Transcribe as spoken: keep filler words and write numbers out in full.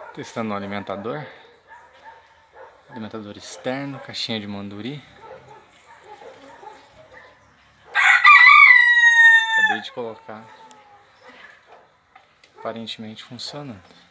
Testando o alimentador. Alimentador externo, caixinha de manduri. Acabei de colocar. Aparentemente funcionando.